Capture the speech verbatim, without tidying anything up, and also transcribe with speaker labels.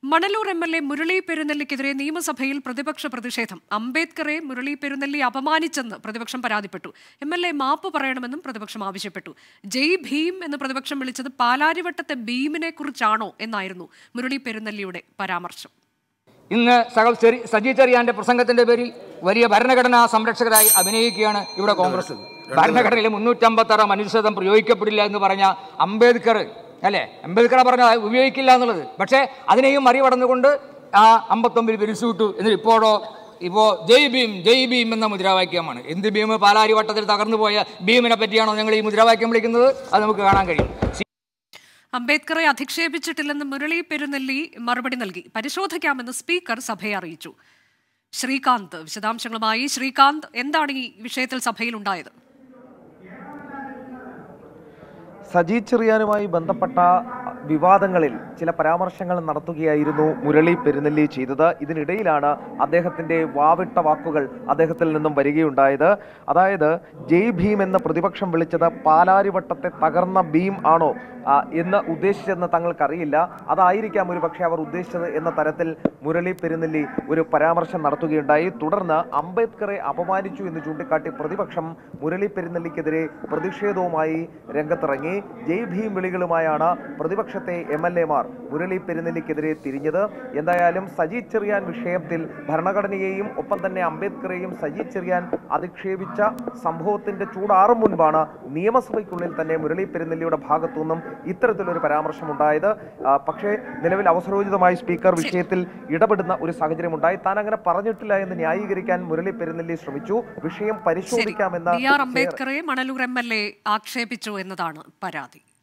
Speaker 1: Manalur M L A Murali പെരുന്നെല്ലിക്കെതിരെ നിയമസഭയിൽ പ്രതിപക്ഷ പ്രതിഷേധം. അംബേദ്കറെ മുരളി പെരുന്നെല്ലി അപമാനിച്ചെന്ന് പ്രതിപക്ഷം പരാതിപ്പെട്ടു. എം എൽ എ മാപ്പ് പറയണമെന്നും പ്രതിപക്ഷം ആവശ്യപ്പെട്ടു. ജയ് ഭീം എന്ന് പ്രതിപക്ഷം വിളിച്ചത് പാലാരിവട്ടത്തെ ഭീമിനെ കുറിച്ചാണോ എന്നായിരുന്നു മുരളി പെരുന്നെല്ലിയുടെ പരാമർശം.
Speaker 2: ഇന്ന് സജി ചെറിയാന്റെ പ്രസംഗത്തിന്റെ പേരിൽ വലിയ ഭരണഘടനാ സംരക്ഷകരായി അഭിനയിക്കുകയാണ് ഇവിടെ കോൺഗ്രസ്. ഭരണഘടനയിലെ മുന്നൂറ്റമ്പത്തി ആറ് മനുഷ്യത്വം പ്രയോഗിക്കപ്പെടില്ല എന്ന് പറഞ്ഞ അംബേദ്കർ അല്ലേ, അംബേദ്കർ പറഞ്ഞ ഉപയോഗിക്കില്ല എന്നുള്ളത്, പക്ഷേ അതിനെയും മറികടന്നുകൊണ്ട് ആ അമ്പത്തൊമ്പതിൽ പിരിച്ചുവിട്ടു. എന്നിട്ട് ഇപ്പോഴോ ഇപ്പോൾ ജയ് ഭീം ജയ് ഭീം എന്ന മുദ്രാവാക്യമാണ്. എന്ത് ഭീം? പാലാരിവട്ടത്തിൽ തകർന്നു പോയ ഭീമിനെ പറ്റിയാണോ ഞങ്ങൾ ഈ മുദ്രാവാക്യം വിളിക്കുന്നത്? അത് നമുക്ക് കാണാൻ കഴിയും.
Speaker 1: അംബേദ്കറെ അധിക്ഷേപിച്ചിട്ടില്ലെന്ന് മുരളി പെരുന്നെല്ലി മറുപടി നൽകി. പരിശോധിക്കാമെന്ന് സ്പീക്കർ സഭയെ അറിയിച്ചു. ശ്രീകാന്ത് വിശദാംശങ്ങളുമായി. ശ്രീകാന്ത്, എന്താണ് ഈ വിഷയത്തിൽ സഭയിൽ ഉണ്ടായത്?
Speaker 3: സജി ചെറിയാനുമായി ബന്ധപ്പെട്ട വിവാദങ്ങളിൽ ചില പരാമർശങ്ങൾ നടത്തുകയായിരുന്നു മുരളി പെരുന്നെല്ലി ചെയ്തത്. ഇതിനിടയിലാണ് അദ്ദേഹത്തിൻ്റെ വാവിട്ട വാക്കുകൾ അദ്ദേഹത്തിൽ നിന്നും വരികയുണ്ടായത്. അതായത് ജയ് ഭീം എന്ന പ്രതിപക്ഷം വിളിച്ചത് പാലാരിവട്ടത്തെ തകർന്ന ഭീം ആണോ എന്ന് ഉദ്ദേശിച്ചതെന്ന് തങ്ങൾക്കറിയില്ല. അതായിരിക്കാം ഒരു പക്ഷേ അവർ ഉദ്ദേശിച്ചത് എന്ന തരത്തിൽ മുരളി പെരുന്നെല്ലി ഒരു പരാമർശം നടത്തുകയുണ്ടായി. തുടർന്ന് അംബേദ്കറെ അപമാനിച്ചു എന്ന് ചൂണ്ടിക്കാട്ടി പ്രതിപക്ഷം മുരളി പെരുന്നെല്ലിക്കെതിരെ പ്രതിഷേധവുമായി രംഗത്തിറങ്ങി. ജയ് ഭീം വിളികളുമായാണ് പ്രതിപക്ഷത്തെ എം എൽ എമാർ മുരളി പെരുന്നെല്ലിക്കെതിരെ തിരിഞ്ഞത്. എന്തായാലും സജി ചെറിയാൻ വിഷയത്തിൽ ഭരണഘടനയെയും ഒപ്പം തന്നെ അംബേദ്കറെയും സജി ചെറിയാൻ അധിക്ഷേപിച്ച സംഭവത്തിന്റെ ചൂടാറും മുൻപാണ് നിയമസഭയ്ക്കുള്ളിൽ തന്നെ മുരളി പെരുന്നെല്ലിയുടെ ഭാഗത്തുനിന്നും ഇത്തരത്തിലൊരു പരാമർശമുണ്ടായത്. പക്ഷേ നിലവിൽ അവസരോചിതമായി സ്പീക്കർ വിഷയത്തിൽ ഇടപെടുന്ന ഒരു സാഹചര്യം ഉണ്ടായി. താൻ അങ്ങനെ പറഞ്ഞിട്ടില്ല എന്ന് ന്യായീകരിക്കാൻ മുരളി പെരുന്നെല്ലി ശ്രമിച്ചു. വിഷയം പരിശോധിക്കാമെന്ന്
Speaker 1: അംബേദ്കറെ മണലൂർ എം എൽ എ ആക്ഷേപിച്ചു എന്നതാണ് പരാതി.